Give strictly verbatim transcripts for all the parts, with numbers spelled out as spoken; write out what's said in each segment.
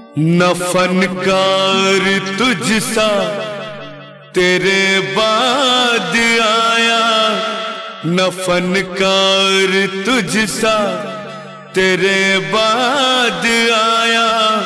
न फनकार तुझसा तेरे बाद आया, न फनकार तुझसा तेरे बाद आया।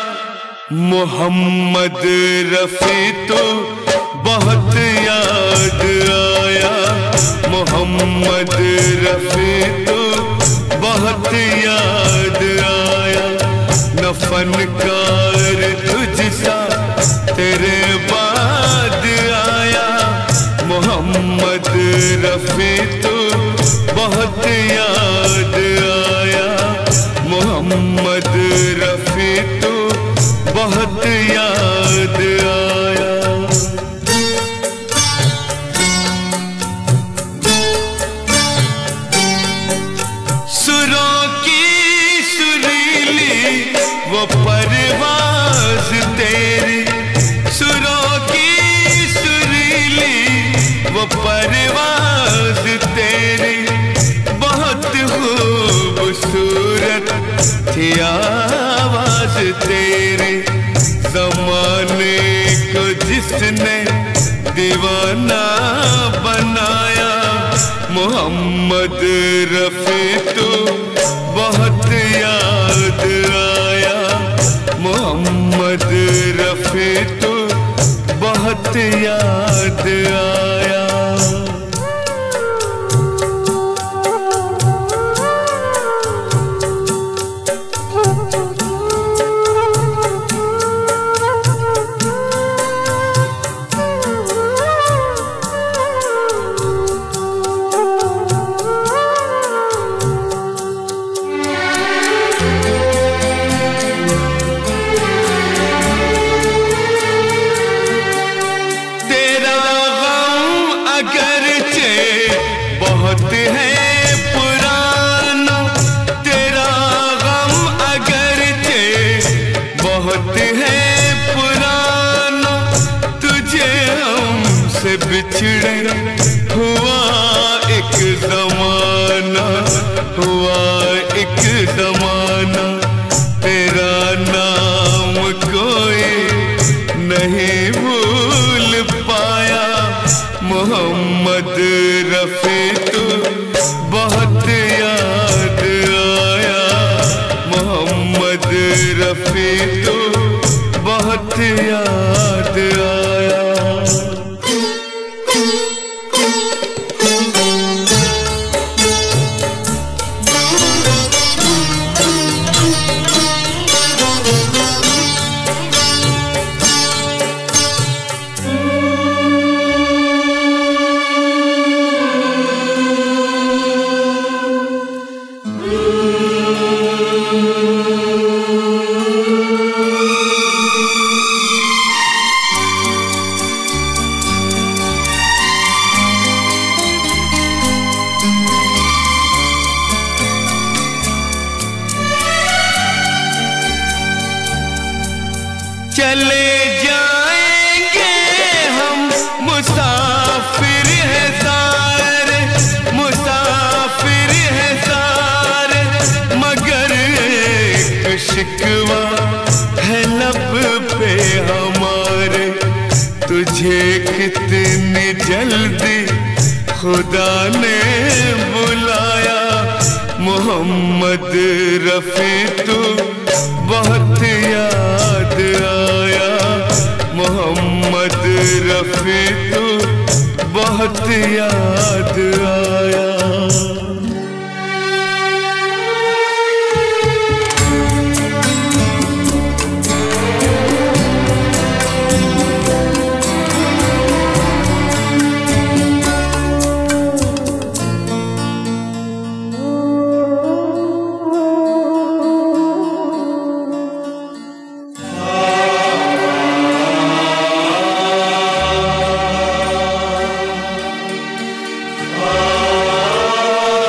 मोहम्मद रफ़ी तो बहुत याद आया, मोहम्मद रफ़ी तो बहुत याद आया। न फनकार तुझसा तेरे बाद आया, मोहम्मद रफ़ी तो बहुत याद आया, मोहम्मद रफ़ी तो बहुत याद आया। सुरों की सुरीली वो परवाज़ तेरी, सुरों की सुरीली वो परवाज़ तेरी, बहुत खूबसूरत थी आवाज़ तेरी। ज़माने को जिसने दीवाना बनाया, मोहम्मद रफ़ी तो बहुत याद आया, मोहम्मद रफ़ी तो बहुत याद आया। बहुत है पुराना तेरा गम, अगरचे बहुत है पुराना, तुझे हमसे बिछड़े हुआ एक ज़माना, हुआ एक ज़माना। तेरा नाम कोई नहीं भूल पाया, मोहम्मद रफ़ी तो बहुत याद आया, मोहम्मद रफ़ी तो बहुत याद आया। चले जाएंगे हम मुसाफिर हैं सारे, मुसाफिर हैं सारे, मगर एक शिकवा है लब पे हमारे। तुझे कितनी जल्दी खुदा ने बुलाया, मोहम्मद रफ़ी तो बहुत याद आया, मोहम्मद रफ़ी तो बहुत याद आया। Oh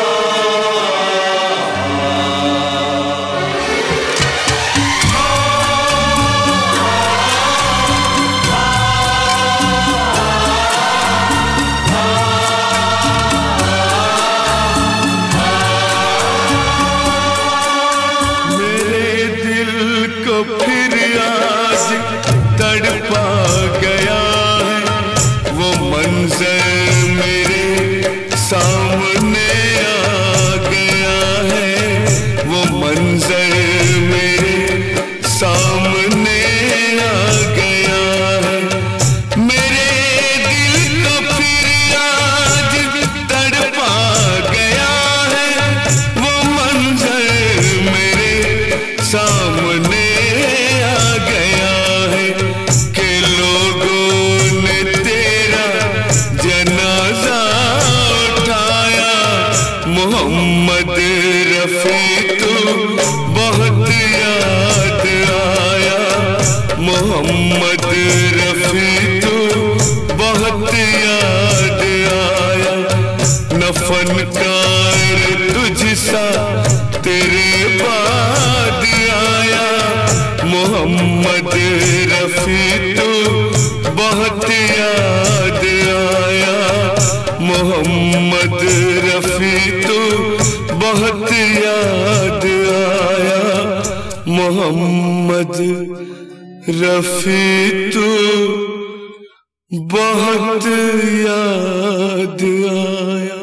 मंजर मेरे सामने आ गया है, वो मंजर मेरे सामने आ गया है। मेरे दिल को फिर आज तड़पा गया है, वो मंजर मेरे सामने आ गया है कि लोगों ने तेरा जनाजा उठाया। मोहम्मद रफी तू बहुत याद आया, मोहम्मद रफी तू बहुत याद आया। न फनकार तुझसा तेरे बाद आया, मोहम्मद रफी तू बहुत याद आया, मोहम्मद रफी तू बहुत याद आया, मोहम्मद रफी तू बहुत याद आया।